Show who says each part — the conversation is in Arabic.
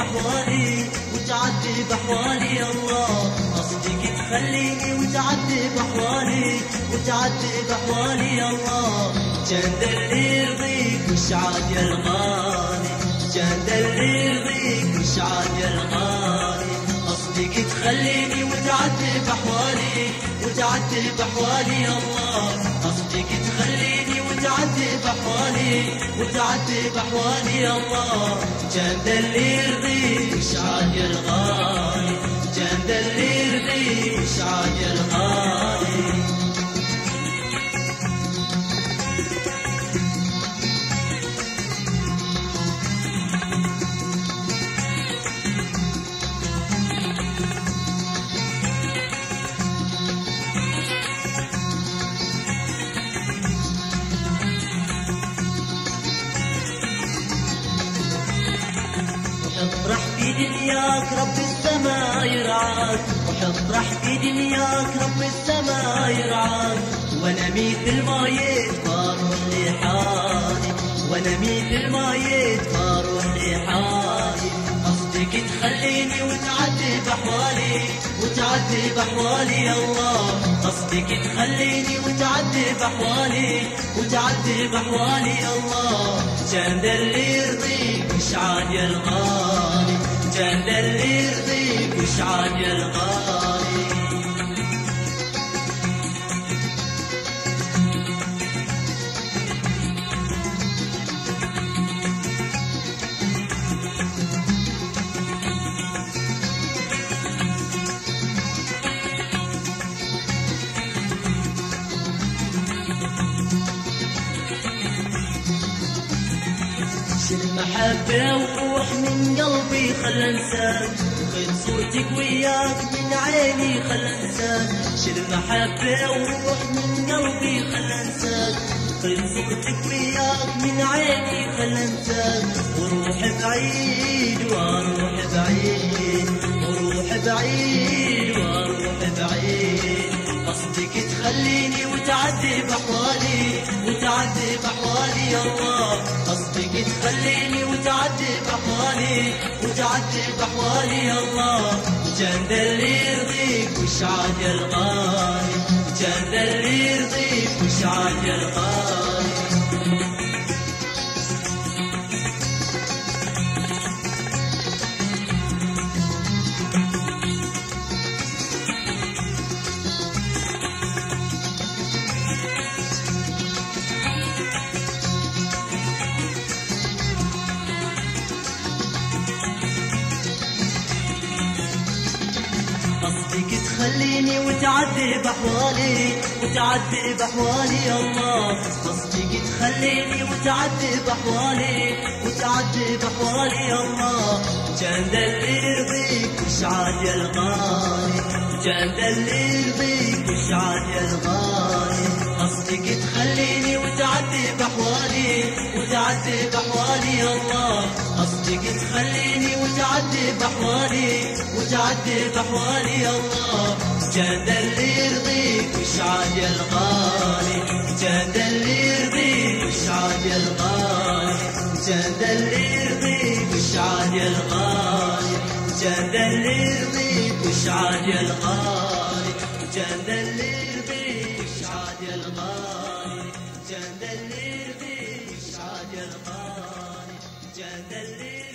Speaker 1: بأحوالي وتعدي بأحوالي يا الله، قصدك تخليني وتعدي بأحوالي وتعدي بأحوالي يا الله. كان اللي يرضيك وش عاد يا الغالي، كان اللي يرضيك وش عاد يا الغالي، قصدك تخليني وتعدي بأحوالي وتعدي بأحوالي يا الله، قصدك تخليني وتعدي بأحوالي وتعدي بأحوالي يا الله. كان اللي يرضيك وش عاد يا الغالي، كان اللي يرضيك وش عاد يا الغالي. افرح في دنياك رب السما يرعاك، وحفرح في دنياك رب السما يرعاك، وانا مثل ما يتفارق لحالي، وانا مثل ما يتفارق لحالي، قصدك تخليني وتعدي بأحوالي وتعدي بأحوالي يا الله، قصدك تخليني وتعدي بأحوالي وتعدي بأحوالي يا الله. كان اللي يرضيك وش عاد يا الغالي، كان اللي يرضيك وش عاد يا الغالي. المحبة وروح من قلبي خل انساك، وخذ صورتك وياك من عيني خل انساك، شيل المحبة وروح من قلبي خل انساك، خذ صورتك وياك من عيني خل انساك، وروح بعيد واروح بعيد وروح بعيد واروح بعيد، قصدك تخليني وتعدي بأحوالي وتعدي بأحوالي يا الله، قصدك تخليني وتعدي بأحوالي وتعدي بأحوالي يا الله. كان اللي يرضيك وش عاد يا الغالي، كان اللي يرضيك وش عاد يا الغالي. قصدك تخليني وتعدي بأحوالي وتعدي بأحوالي يا الله، قصدك تخليني وتعدي بأحوالي وتعدي بأحوالي يا الله. كان اللي يرضيك وش عاد يا الغالي، كان اللي يرضيك وش عاد يا الغالي، قصدك تخليني وتعدي بأحوالي وتعدي بأحوالي يا الله، قصدك تخليني وتعدي بأحوالي وتعدي بأحوالي يا الله. كان اللي يرضيك وش عاد يا الغالي، كان اللي يرضيك وش عاد يا الغالي، كان اللي يرضيك وش عاد يا الغالي، كان اللي يرضيك وش عاد يا الغالي، كان اللي يرضيك وش عاد يا الغالي، كان اللي يرضيك وش عاد يا الغالي، كان اللي